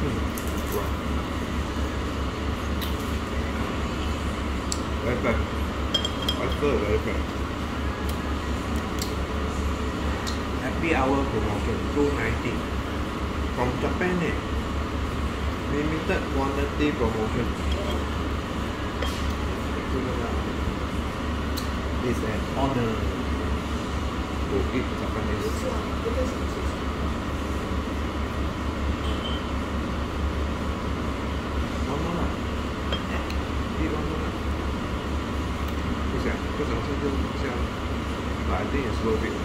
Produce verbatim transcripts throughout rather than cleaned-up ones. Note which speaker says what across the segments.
Speaker 1: Wow. Very bad. I feel very bad. Happy hour promotion, two ninety. From Japan, eh? Limited quantity promotion. It's an honor to eat Japanese. One more lah. Eat one more lah. 不想不想吃就不想，but I think it's worth it.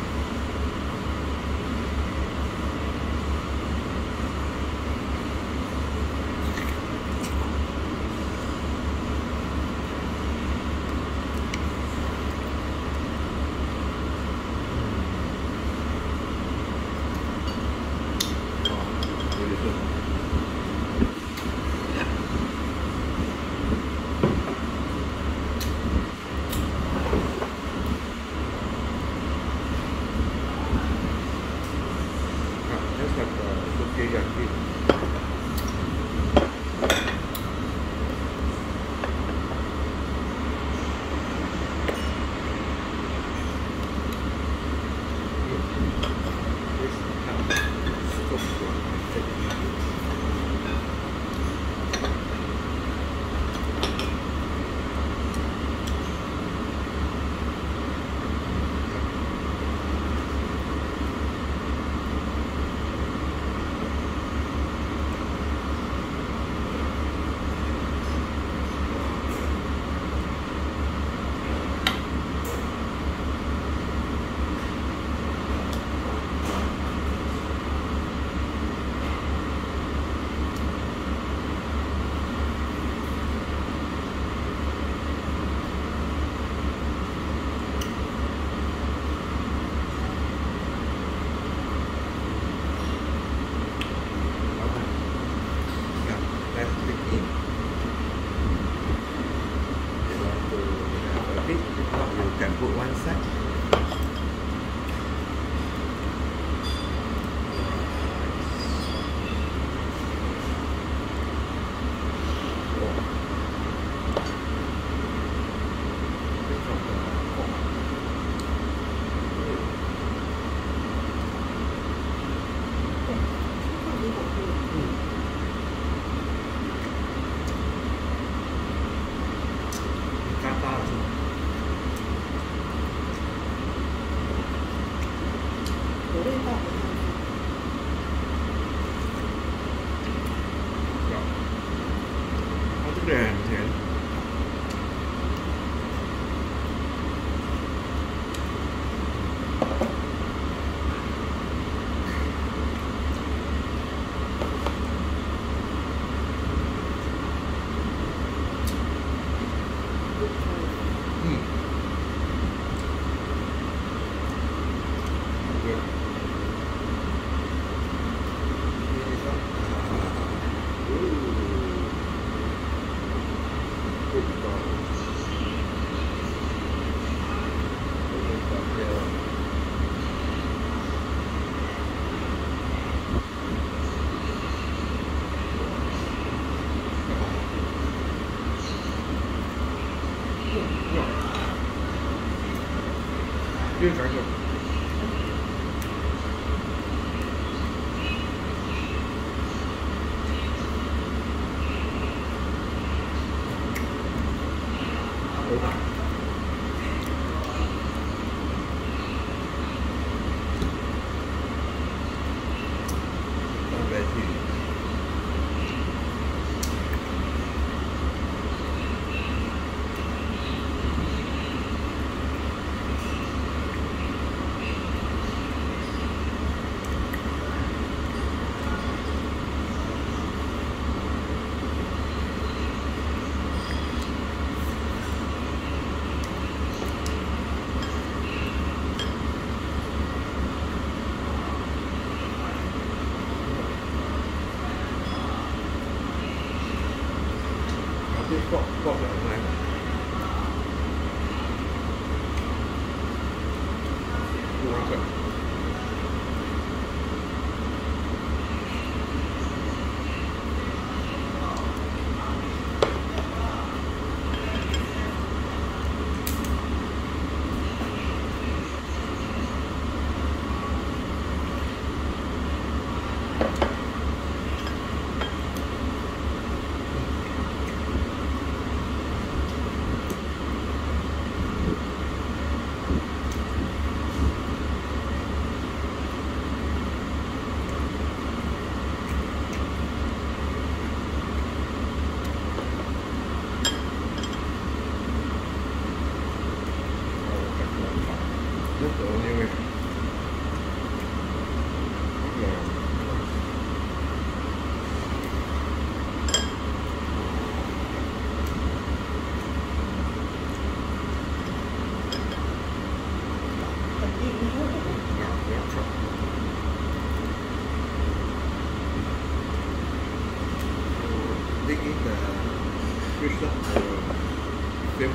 Speaker 1: dig in the fish lah. I will film.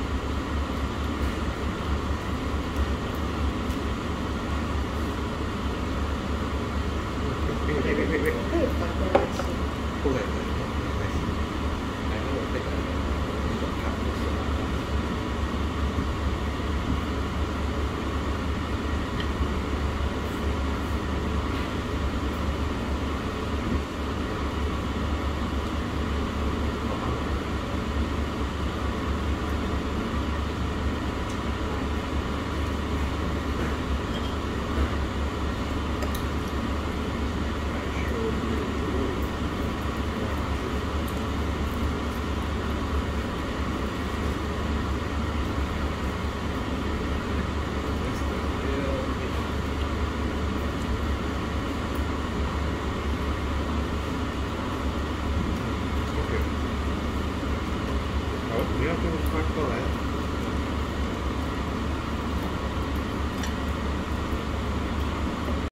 Speaker 1: Wait, wait, wait, wait, wait.
Speaker 2: 可以反过来吃。
Speaker 1: Hold on, hold on, hold on. I see. I know what take a little cut also. Okay. 好，你要这么翻过来。